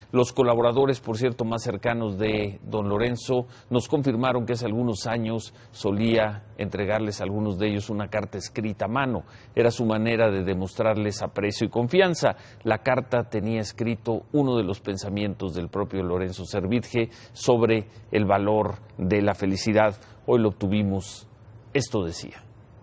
Los colaboradores, por cierto, más cercanos de don Lorenzo nos confirmaron que hace algunos años solía entregarles a algunos de ellos una carta escrita a mano. Era su manera de demostrarles aprecio y confianza. La carta tenía escrito uno de los pensamientos del propio Lorenzo Servidje sobre el valor de la felicidad. Hoy lo obtuvimos. Esto decía.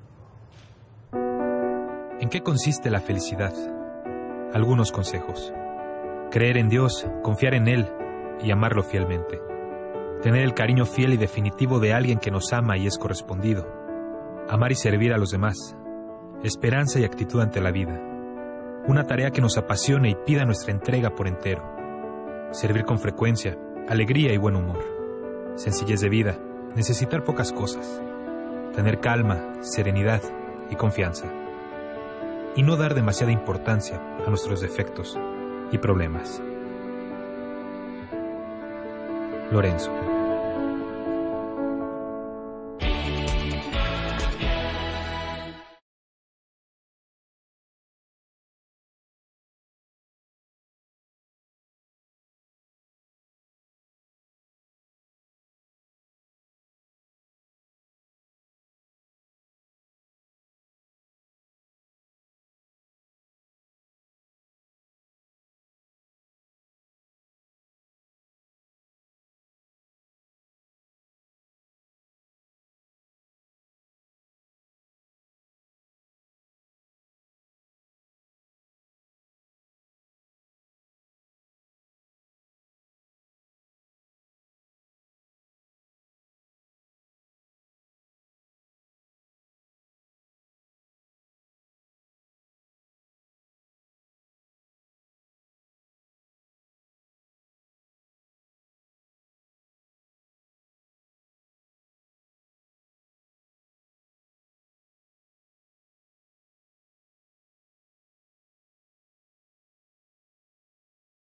¿En qué consiste la felicidad? Algunos consejos. Creer en Dios, confiar en Él y amarlo fielmente. Tener el cariño fiel y definitivo de alguien que nos ama y es correspondido. Amar y servir a los demás. Esperanza y actitud ante la vida. Una tarea que nos apasione y pida nuestra entrega por entero. Servir con frecuencia, alegría y buen humor. Sencillez de vida, necesitar pocas cosas. Tener calma, serenidad y confianza. Y no dar demasiada importancia a nuestros defectos y problemas. Lorenzo.